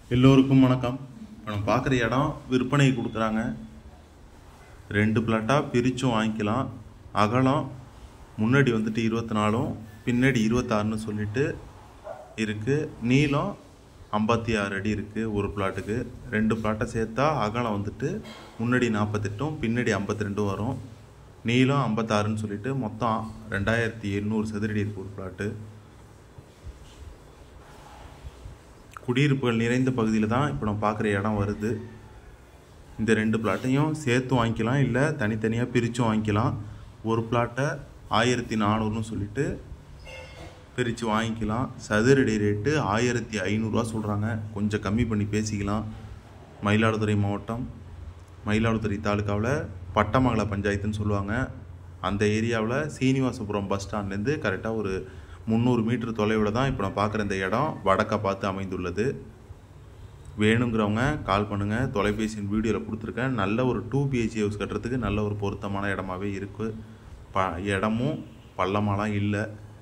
எல்லோருக்கும் வணக்கம். இப்போ நம்ம பார்க்குற இடம் விற்பனை கொடுக்குறாங்க. 2 பிளாட்டாக பிரித்தும் வாங்கிக்கலாம். அகலம் முன்னாடி வந்துட்டு 24, பின்னாடி 26ன்னு சொல்லிட்டு இருக்குது. நீளம் 56 அடி இருக்குது ஒரு பிளாட்டுக்கு. 2 பிளாட்டை சேர்த்தா அகலம் வந்துட்டு முன்னாடி 48, பின்னாடி 52 வரும். நீளம் 56ன்னு சொல்லிட்டு மொத்தம் 2800 சதுரடி இருக்குது ஒரு பிளாட்டு. குடியிருப்புகள் நிறைந்த பகுதியில் தான் இப்போ நம்ம பார்க்குற இடம் வருது. இந்த 2 பிளாட்டையும் சேர்த்து வாங்கிக்கலாம், இல்லை தனித்தனியாக பிரித்தும் வாங்கிக்கலாம். ஒரு பிளாட்டை 1400ன்னு சொல்லிட்டு பிரித்து வாங்கிக்கலாம். சதுரடி ரேட்டு 1500 சொல்கிறாங்க. கொஞ்சம் கம்மி பண்ணி பேசிக்கலாம். மயிலாடுதுறை மாவட்டம், மயிலாடுதுறை தாலுக்காவில் பட்டமங்கல பஞ்சாயத்துன்னு சொல்லுவாங்க. அந்த ஏரியாவில் சீனிவாசபுரம் பஸ் ஸ்டாண்ட்லேருந்து கரெக்டாக ஒரு 300 மீட்டர் தொலைவில் தான் இப்போ நான் பார்க்குற இந்த இடம் வடக்க பார்த்து அமைந்துள்ளது. வேணுங்கிறவங்க கால் பண்ணுங்கள். தொலைபேசியின் வீடியோவில் கொடுத்துருக்கேன். நல்ல ஒரு 2 BHK ஹவுஸ் கட்டுறதுக்கு நல்ல ஒரு பொருத்தமான இடமாகவே இருக்குது. இடமும் பள்ளமாலாம் இல்லை.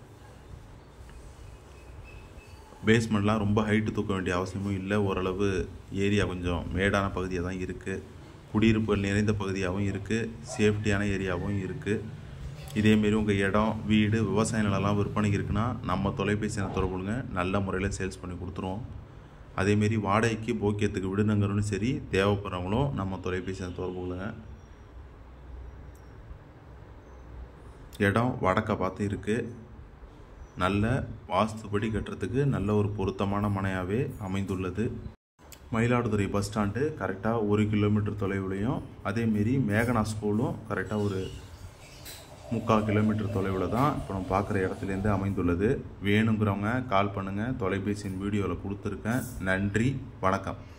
பேஸ்மெண்ட்லாம் ரொம்ப ஹைட்டு தூக்க வேண்டிய அவசியமும் இல்லை. ஓரளவு ஏரியா கொஞ்சம் மேடான பகுதியாக தான் இருக்குது. குடியிருப்புகள் நிறைந்த பகுதியாகவும் இருக்குது. சேஃப்டியான ஏரியாவும் இருக்குது. இதேமாரி உங்கள் இடம், வீடு, விவசாய நிலம்லாம் விற்பனைக்கு இருக்குன்னா நம்ம தொலைபேசி தொடர்பு கொள்ளுங்க. நல்ல முறையில் சேல்ஸ் பண்ணி கொடுத்துருவோம். அதேமாரி வாடகைக்கு போக்கியத்துக்கு விடுநங்கரும் சரி, தேவைப்படுறவங்களும் நம்ம தொலைபேசி தொடர்பு கொள்ளுங்க. இடம் வடக்க பார்த்து இருக்குது. நல்ல வாஸ்துபடி கட்டுறதுக்கு நல்ல ஒரு பொருத்தமான மனையாகவே அமைந்துள்ளது. மயிலாடுதுறை பஸ் ஸ்டாண்டு கரெக்டாக 1 கிலோமீட்டர் தொலைவுலையும், அதேமாரி மேகனா ஸ்கூலும் கரெக்டாக ஒரு 3/4 கிலோமீட்டர் தொலைவில் தான் இப்போ நம்ம பார்க்குற இடத்துலேருந்து அமைந்துள்ளது. வேணுங்கிறவங்க கால் பண்ணுங்கள். தொலைபேசியின் வீடியோவில் கொடுத்துருக்கேன். நன்றி, வணக்கம்.